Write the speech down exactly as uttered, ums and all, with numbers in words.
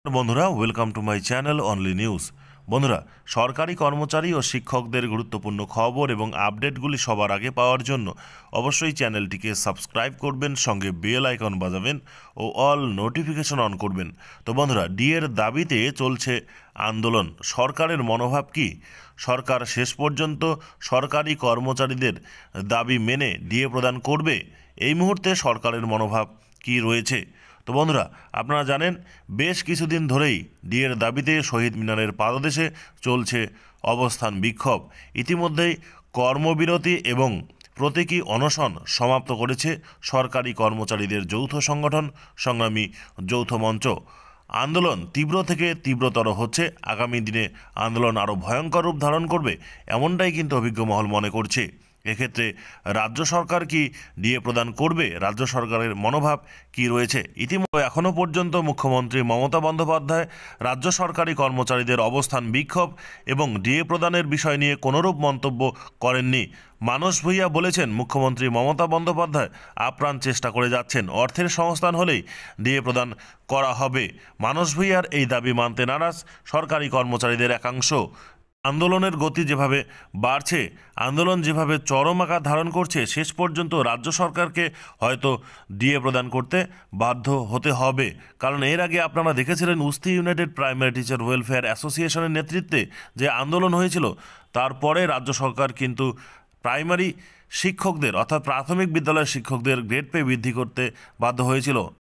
বন্ধুরা, welcome to my channel only news. বন্ধুরা, সরকারি কর্মচারী ও শিক্ষকদের গুরুত্বপূর্ণ খবর এবং আপডেটগুলি সবার আগে পাওয়ার জন্য অবশ্যই চ্যানেলটিকে সাবস্ক্রাইব করবেন, সঙ্গে বেল আইকন বাজাবেন ও অল নোটিফিকেশন অন করবেন। তো বন্ধুরা, ডিএর দাবিতে চলছে আন্দোলন। সরকারের মনোভাব কি? সরকার শেষ পর্যন্ত সরকারি কর্মচারীদের দাবি মেনে ডিএ প্রদান করবে? এই মুহূর্তে সরকারের মনোভাব কি রয়েছে? তো বন্ধুরা, আপনারা জানেন বেশ কিছুদিন ধরেই ডিএর দাবিতে শহীদ মিনারের পাদদেশে চলছে অবস্থান বিক্ষোভ। ইতিমধ্যেই কর্মবিরতি এবং প্রতীকী অনশন সমাপ্ত করেছে সরকারি কর্মচারীদের যৌথ সংগঠন সংগ্রামী যৌথ মঞ্চ। আন্দোলন তীব্র থেকে তীব্রতর হচ্ছে। আগামী দিনে আন্দোলন আরও ভয়ঙ্কর রূপ ধারণ করবে, এমনটাই কিন্তু অভিজ্ঞ মহল মনে করছে। এক্ষেত্রে রাজ্য সরকার কি ডিএ প্রদান করবে? রাজ্য সরকারের মনোভাব কি রয়েছে? ইতিমধ্যে এখনও পর্যন্ত মুখ্যমন্ত্রী মমতা বন্দ্যোপাধ্যায় রাজ্য সরকারি কর্মচারীদের অবস্থান বিক্ষোভ এবং ডিএ প্রদানের বিষয় নিয়ে কোনোরূপ মন্তব্য করেননি। মানস ভূঁইয়া বলেছেন, মুখ্যমন্ত্রী মমতা বন্দ্যোপাধ্যায় আপ্রাণ চেষ্টা করে যাচ্ছেন, অর্থের সংস্থান হলেই ডিএ প্রদান করা হবে। মানস ভূঁইয়ার এই দাবি মানতে নারাজ সরকারি কর্মচারীদের একাংশ। আন্দোলনের গতি যেভাবে বাড়ছে, আন্দোলন যেভাবে চরম আকার ধারণ করছে, শেষ পর্যন্ত রাজ্য সরকারকে হয়তো ডিএ প্রদান করতে বাধ্য হতে হবে। কারণ এর আগে আপনারা দেখেছিলেন Usti united primary teacher welfare অ্যাসোসিয়েশনের নেতৃত্বে যে আন্দোলন হয়েছিল, তারপরে রাজ্য সরকার কিন্তু প্রাইমারি শিক্ষকদের অর্থাৎ প্রাথমিক বিদ্যালয়ের শিক্ষকদের গ্রেড পে বৃদ্ধি করতে বাধ্য হয়েছিল।